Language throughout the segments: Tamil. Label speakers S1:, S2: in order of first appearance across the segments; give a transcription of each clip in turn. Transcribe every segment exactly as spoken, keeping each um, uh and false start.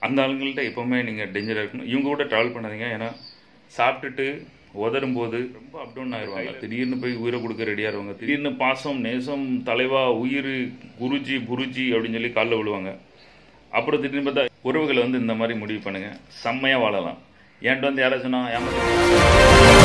S1: அந்த ஆளுங்கள்ட்ட எப்போவுமே நீங்கள் டேஞ்சராக இருக்கணும். இவங்க கூட ட்ராவல் பண்ணாதீங்க. ஏன்னா சாப்பிட்டுட்டு உதரும் போது ரொம்ப அப்டவுன் ஆயிடுவாங்க. திடீர்னு போய் உயிரை கொடுக்க ரெடியாக இருவாங்க. திடீர்னு பாசம் நேசம் தலைவா உயிர் குருஜி புருஜி அப்படின்னு சொல்லி காலில் விழுவாங்க. அப்புறம் திடீர்னு பார்த்தா உறவுகளை வந்து இந்த மாதிரி முடிவு பண்ணுங்க, செம்மையாக வாழலாம். என்கிட்ட வந்து யாராச்சும் சொன்னா ஏமாத்த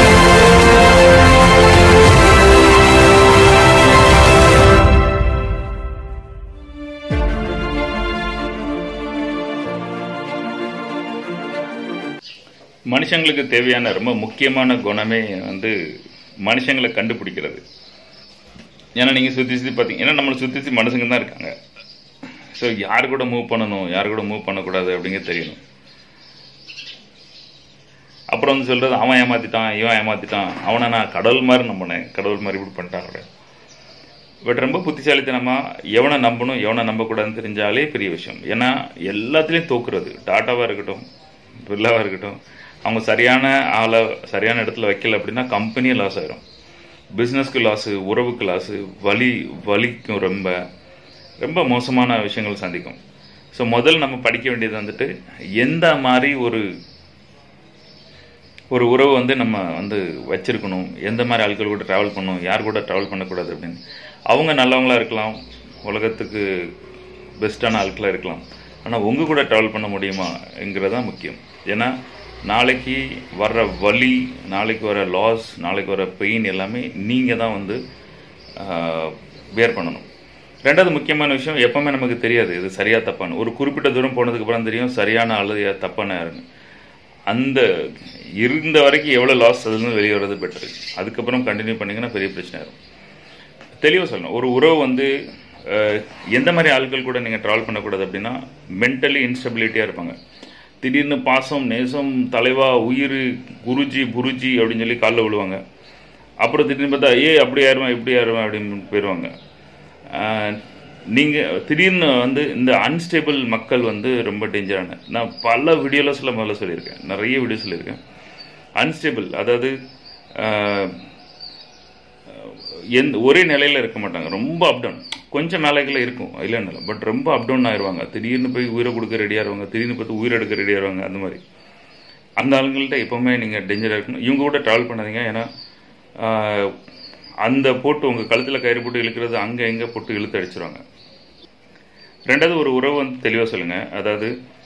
S1: மனுஷங்களுக்கு தேவையான ரொம்ப முக்கியமான குணமே வந்து மனுஷங்களை கண்டுபிடிக்கிறது. ஏன்னா நீங்கள் சுற்றி சுற்றி பார்த்தீங்க, ஏன்னா நம்மளை சுற்றி சுற்றி மனுஷங்க தான் இருக்காங்க. ஸோ யார் கூட மூவ் பண்ணணும், யார் கூட மூவ் பண்ணக்கூடாது அப்படிங்க தெரியணும். அப்புறம் வந்து சொல்கிறது அவன் ஏமாற்றிட்டான், இவன் ஏமாற்றிட்டான், அவனை நான் கடவுள் மாதிரி நம்பினேன், கடவுள் மாதிரி இப்படி பண்ணிட்டான். பட் ரொம்ப புத்திசாலித்தனமாக எவனை நம்பணும் எவனை நம்பக்கூடாதுன்னு தெரிஞ்சாலே பெரிய விஷயம். ஏன்னா எல்லாத்துலேயும் தோக்குறது, டாட்டாவாக இருக்கட்டும் பிர்லாவாக இருக்கட்டும், அவங்க சரியான ஆளை சரியான இடத்துல வைக்கல அப்படின்னா கம்பெனியே லாஸ் ஆகிடும், பிஸ்னஸ்க்கு லாஸு, உறவுக்கு லாஸு, வலி வலிக்கும், ரொம்ப ரொம்ப மோசமான விஷயங்கள் சந்திக்கும். ஸோ முதல் நம்ம படிக்க வேண்டியது வந்துட்டு எந்த மாதிரி ஒரு ஒரு உறவு வந்து நம்ம வந்து வச்சிருக்கணும், எந்த மாதிரி ஆட்கள் கூட ட்ராவல் பண்ணணும், யார் கூட ட்ராவல் பண்ணக்கூடாது அப்படின்னு. அவங்க நல்லவங்களாக இருக்கலாம், உலகத்துக்கு பெஸ்ட்டான ஆட்களாக இருக்கலாம், ஆனால் உங்கள் கூட ட்ராவல் பண்ண முடியுமாங்கிறது தான் முக்கியம். ஏன்னா நாளைக்கு வர்ற வலி, நாளைக்கு வர லாஸ், நாளைக்கு வர பெயின் எல்லாமே நீங்கள் தான் வந்து பேர் பண்ணணும். ரெண்டாவது முக்கியமான விஷயம், எப்போவுமே நமக்கு தெரியாது இது சரியாக தப்பான்னு. ஒரு குறிப்பிட்ட தூரம் போனதுக்கப்புறம் தெரியும் சரியான ஆளு தப்பான யாருன்னு. அந்த இருந்த வரைக்கும் எவ்வளோ லாஸ் அதுன்னு வெளியே வர்றது பெட்டரு. அதுக்கப்புறம் கண்டினியூ பண்ணிங்கன்னா பெரிய பிரச்சனை ஆகும். தெளிவாக சொல்லணும், ஒரு உறவு வந்து எந்த மாதிரி ஆட்கள் கூட நீங்கள் ட்ராவல் பண்ணக்கூடாது அப்படின்னா மென்டலி இன்ஸ்டபிலிட்டியாக இருப்பாங்க. திடீர்னு பாசம் நேசம் தலைவா உயிர் குருஜி புருஜி அப்படின்னு சொல்லி காலில் விழுவாங்க. அப்புறம் திடீர்னு பார்த்தா ஏ அப்படி யாருவேன் இப்படி யாருவேன் அப்படின்னு போயிடுவாங்க. நீங்கள் திடீர்னு வந்து இந்த அன்ஸ்டேபிள் மக்கள் வந்து ரொம்ப டேஞ்சரான, நான் பல வீடியோஸில் முதல்ல சொல்லியிருக்கேன், நிறைய வீடியோ சொல்லியிருக்கேன். அன்ஸ்டேபிள் அதாவது எந்த ஒரே நிலையில் இருக்க மாட்டாங்க, ரொம்ப அப்டவுன். கொஞ்சம் மேலைகளில் இருக்கும் இல்லைன்னு, பட் ரொம்ப அப்டவுன் ஆயிடுவாங்க. திடீர்னு போய் உயிரை கொடுக்க ரெடியாக இருவாங்க, திடீர்னு பார்த்து உயிரை எடுக்க ரெடியாக இருவாங்க. அந்த மாதிரி அந்த ஆளுங்கள்ட்ட எப்போவுமே நீங்கள் டேஞ்சராக இருக்கணும். இவங்க கூட ட்ராவல் பண்ணாதீங்க. ஏன்னா அந்த போட்டு உங்கள் கழுத்தில் கயிறு போட்டு இழுக்கிறது அங்கே எங்கே போட்டு இழுத்து அடிச்சிருவாங்க. ரெண்டாவது, ஒரு உறவு வந்து தெளிவாக சொல்லுங்கள். அதாவது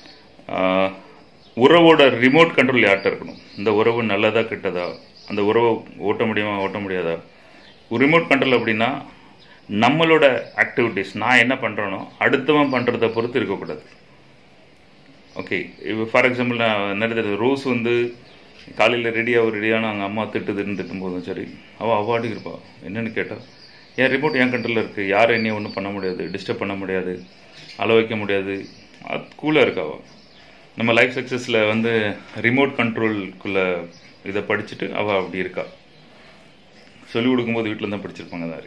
S1: உறவோட ரிமோட் கண்ட்ரோல் யார்கிட்ட இருக்கணும், இந்த உறவு நல்லதா கெட்டதா, அந்த உறவை ஓட்ட முடியுமா ஓட்ட முடியாதா. ஒரு ரிமோட் கண்ட்ரோல் அப்படின்னா நம்மளோட ஆக்டிவிட்டீஸ், நான் என்ன பண்ணுறேனோ அடுத்தவன் பண்ணுறதை பொறுத்து இருக்கக்கூடாது. ஓகே, இப்போ ஃபார் எக்ஸாம்பிள் நான் நிறைய ரோஸ் வந்து காலையில் ரெடியாக ரெடியான அவங்க அம்மா திட்டுதுன்னு திட்டும் போதும் சரி, அவள் அவார்டு இருப்பா. என்னென்னு கேட்டால் என் ரிமோட் என் கண்ட்ரோலில் இருக்குது, யாரும் என்னையும் ஒன்றும் பண்ண முடியாது, டிஸ்டர்ப் பண்ண முடியாது, அள வைக்க முடியாது, அது கூலாக இருக்கா. அவள் நம்ம லைஃப் சக்ஸஸில் வந்து ரிமோட் கண்ட்ரோலுக்குள்ளே இதை படிச்சுட்டு அவள் அப்படி இருக்கா. சொல்லிக் கொடுக்கும்போது வீட்டில் தான் படிச்சிருப்பாங்க. தான்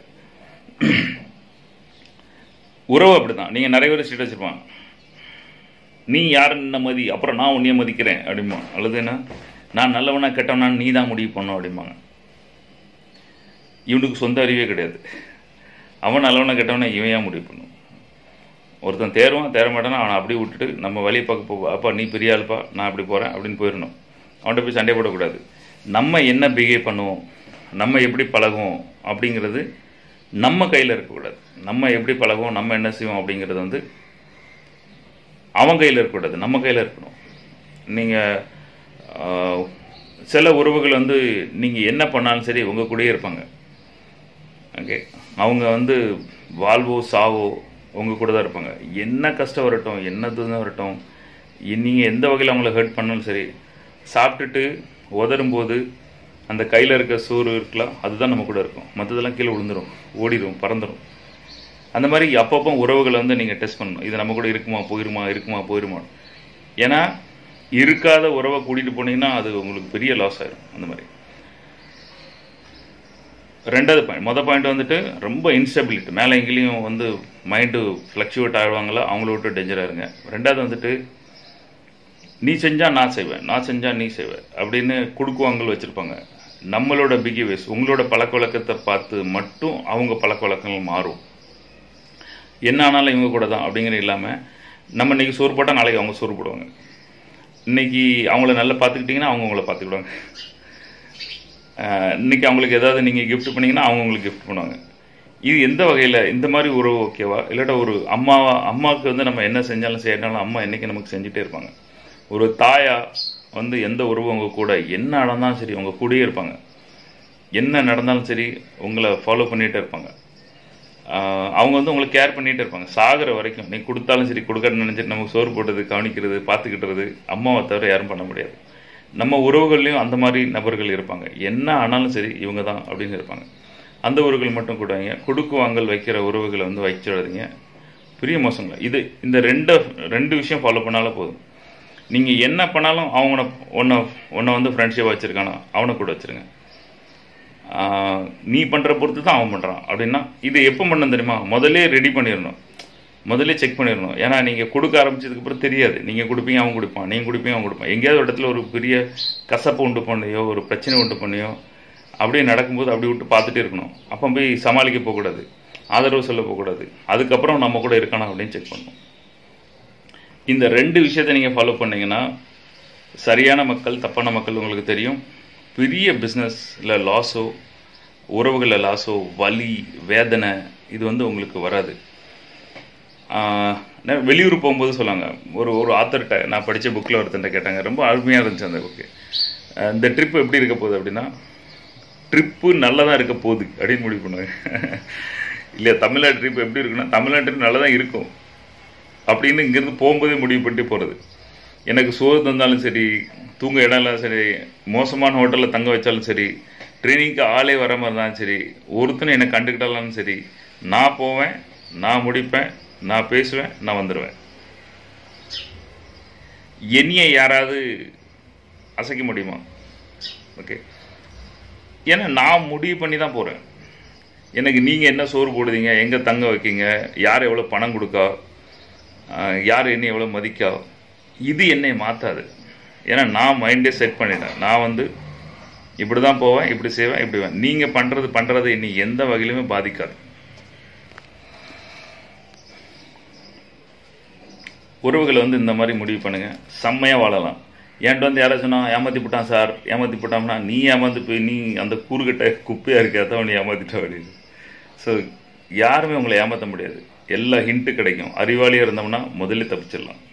S1: உறவு அப்படி தான். நீங்கள் நிறைய பேர் ஸ்டேட் வச்சுருப்பாங்க, நீ யாருன்னு மதி, அப்புறம் நான் உன்னைய மதிக்கிறேன் அப்படிமா. அல்லது என்ன, நான் நல்லவனா கெட்டவனான்னு நீ தான் முடிவு பண்ணோம் அப்படிம்பாங்க. இவனுக்கு சொந்த அறிவே கிடையாது. அவன் நல்லவனா கெட்டவனா இவன் ஏன் முடிவு பண்ணும். ஒருத்தன் தேர்வான் தேர மாட்டானா அவனை அப்படியே விட்டுட்டு நம்ம வழியை பார்க்க போவா, அப்பா நீ பெரிய ஆளுப்பா நான் அப்படி போகிறேன் அப்படின்னு போயிடணும். அவன்கிட்ட போய் சண்டை போடக்கூடாது. நம்ம என்ன பிஹேவ் பண்ணுவோம், நம்ம எப்படி பழகுவோம் அப்படிங்கிறது நம்ம கையில் இருக்கக்கூடாது. நம்ம எப்படி பழகுவோம், நம்ம என்ன செய்வோம் அப்படிங்கிறது வந்து அவன் கையில் இருக்கக்கூடாது, நம்ம கையில் இருக்கணும். நீங்கள் சில உறவுகள் வந்து நீங்கள் என்ன பண்ணாலும் சரி உங்கள் கூடயே இருப்பாங்க. ஓகே, அவங்க வந்து வாழ்வோ சாவோ உங்கள் கூட தான் இருப்பாங்க. என்ன கஷ்டம் வரட்டும், என்ன துன்பம் வரட்டும், நீங்கள் எந்த வகையில் அவங்கள ஹர்ட் பண்ணாலும் சரி, சாப்பிட்டுட்டு உதரும்போது அந்த கையில் இருக்க சோறு இருக்கலாம், அதுதான் நம்ம கூட இருக்கும். மற்றதெல்லாம் கீழே விழுந்துடும், ஓடிடும், பறந்துடும். அந்த மாதிரி அப்பப்போ உறவுகளை வந்து நீங்கள் டெஸ்ட் பண்ணணும். இது நம்ம கூட இருக்குமா போயிருமா இருக்குமா போயிருமா. ஏன்னா இருக்காத உறவை கூட்டிகிட்டு போனீங்கன்னா அது உங்களுக்கு பெரிய லாஸ் ஆயிடும். அந்த மாதிரி ரெண்டாவது பாயிண்ட், மொதல் பாயிண்ட் வந்துட்டு ரொம்ப இன்ஸ்டபிலிட்டி, மேலே எங்கேயும் வந்து மைண்டு ஃப்ளக்சுவேட் ஆகிடுவாங்களா, அவங்கள விட்டு டேஞ்சராக இருங்க. ரெண்டாவது வந்துட்டு நீ செஞ்சால் நான் செய்வேன், நான் செஞ்சால் நீ செய்வேன் அப்படின்னு கொடுக்குவாங்கள் வச்சுருப்பாங்க. நம்மளோட பிஹேவியர்ஸ், உங்களோட பழக்க வழக்கத்தை பார்த்து மட்டும் அவங்க பழக்க வழக்கங்கள் மாறும். என்ன ஆனாலும் இவங்க கூட தான் அப்படிங்கிற இல்லாமல் நம்ம இன்றைக்கி சோறு போட்டால் நாளைக்கு அவங்க சோறு போடுவாங்க. இன்றைக்கி அவங்கள நல்லா பார்த்துக்கிட்டிங்கன்னா அவங்க உங்களை பார்த்துக்கிடுவாங்க. இன்றைக்கி அவங்களுக்கு ஏதாவது நீங்கள் கிஃப்ட் பண்ணிங்கன்னா அவங்க உங்களுக்கு கிஃப்ட் பண்ணுவாங்க. இது எந்த வகையில் இந்த மாதிரி உறவு ஓகேவா? இல்லாட்டா ஒரு அம்மாவா அம்மாவுக்கு வந்து நம்ம என்ன செஞ்சாலும் செய்யறாலும் அம்மா என்றைக்கு நமக்கு செஞ்சுட்டே இருப்பாங்க. ஒரு தாயா வந்து எந்த உறவு உங்கள் கூட என்ன நடந்தாலும் சரி உங்கள் கூடயே இருப்பாங்க. என்ன நடந்தாலும் சரி உங்களை ஃபாலோ பண்ணிகிட்டே இருப்பாங்க. அவங்க வந்து உங்களை கேர் பண்ணிகிட்டே இருப்பாங்க சாகிற வரைக்கும். நீ கொடுத்தாலும் சரி கொடுக்கறன்னு நினச்சிட்டு நமக்கு சோறு போட்டது கவனிக்கிறது பார்த்துக்கிட்டுறது அம்மாவை தவிர யாரும் பண்ண முடியாது. நம்ம உறவுகள்லையும் அந்த மாதிரி நபர்கள் இருப்பாங்க. என்ன ஆனாலும் சரி இவங்க தான் அப்படின்னு இருப்பாங்க. அந்த உறவுகள் மட்டும் கொடுவாங்க. கொடுக்கு வாங்கல் வைக்கிற உறவுகளை வந்து வச்சிடாதீங்க. பெரிய மோசங்களா இது. இந்த ரெண்டு ரெண்டு விஷயம் ஃபாலோ பண்ணாலும் போதும். நீங்கள் என்ன பண்ணாலும் அவனை ஒன்றை ஒன்றை வந்து ஃப்ரெண்ட்ஷிப்பாக வச்சுருக்கானா அவனை கூட வச்சுருங்க. நீ பண்ணுற பொறுத்து தான் அவன் பண்ணுறான் அப்படின்னா இது எப்போ பண்ணணும் தெரியுமா? முதலே ரெடி பண்ணிடணும், முதலே செக் பண்ணிடணும். ஏன்னா நீங்கள் கொடுக்க ஆரம்பிச்சதுக்கப்புறம் தெரியாது. நீங்கள் கொடுப்பீங்க அவன் கொடுப்பான், நீங்கள் கொடுப்பீங்க அவன் கொடுப்பான். எங்கேயாவது ஒரு இடத்துல ஒரு பெரிய கசப்பை உண்டு பண்ணியோ ஒரு பிரச்சனை உண்டு பண்ணியோ அப்படியே நடக்கும்போது அப்படி விட்டு பார்த்துட்டே இருக்கணும். அப்போ போய் சமாளிக்க போகக்கூடாது, ஆதரவு சொல்ல போகக்கூடாது. அதுக்கப்புறம் நம்ம கூட இருக்கானா அப்படின்னு செக் பண்ணணும். இந்த ரெண்டு விஷயத்தை நீங்கள் ஃபாலோ பண்ணிங்கன்னா சரியான மக்கள் தப்பான மக்கள் உங்களுக்கு தெரியும். பெரிய பிஸ்னஸில் லாஸோ உறவுகளில் லாஸோ வலி வேதனை இது வந்து உங்களுக்கு வராது. வெளியூர் போகும்போது சொல்லாங்க, ஒரு ஒரு ஆத்தர்கிட்ட நான் படித்த புக்கில் ஒருத்தன்ட்ட கேட்டாங்க, ரொம்ப அருமையாக இருந்துச்சு அந்த புக்கு. இந்த ட்ரிப்பு எப்படி இருக்க போகுது அப்படின்னா, ட்ரிப்பு நல்லா தான் இருக்க போகுது அப்படின்னு முடிவு பண்ணுவாங்க. இல்லையா, தமிழ்நாடு ட்ரிப் எப்படி இருக்குன்னா தமிழ்நாடு ட்ரிப் நல்லா தான் இருக்கும் அப்படின்னு இங்கேருந்து போகும்போதே முடிவு பண்ணிட்டு போகிறது. எனக்கு சோறு தந்தாலும் சரி, தூங்க இடம் இல்லாலும் சரி, மோசமான ஹோட்டலில் தங்க வச்சாலும் சரி, ட்ரெயினிங்க்கு ஆளே வர மாதிரி இருந்தாலும் சரி, ஒருத்தனை என்னை கண்டுக்கிட்டாலும் சரி, நான் போவேன், நான் முடிப்பேன், நான் பேசுவேன், நான் வந்துடுவேன். என்னையை யாராவது அசைக்க முடியுமா? ஓகே, ஏன்னா நான் முடிவு பண்ணி தான் போகிறேன். எனக்கு நீங்கள் என்ன சோறு போடுதீங்க, எங்கே தங்க வைக்கீங்க, யார் எவ்வளோ பணம் கொடுக்கா, யார் என்னை எவ்வளோ மதிக்கா, இது என்னை மாற்றாது. ஏன்னா நான் மைண்டே செட் பண்ணிட்டேன். நான் வந்து இப்படி தான் போவேன், இப்படி செய்வேன், இப்படி வேன். நீங்கள் பண்ணுறது பண்ணுறது என்னை எந்த வகையிலுமே பாதிக்காது. உறவுகளை வந்து இந்த மாதிரி முடிவு பண்ணுங்கள், செம்மையாக வாழலாம். என்கிட்ட வந்து யாராவது சொன்னால் ஏமாற்றி போட்டான் சார், ஏமாற்றி போட்டான்னா நீ ஏமாந்து போய் நீ அந்த கூறுகட்ட குப்பையாக இருக்காதான் அவனை ஏமாற்றிட்டா அப்படின்னு. ஸோ யாருமே உங்களை ஏமாற்ற முடியாது. எல்லா ஹிண்ட்டு கிடைக்கும். அறிவாளியாக இருந்தோம்னா முதல்ல தப்பிச்சிடலாம்.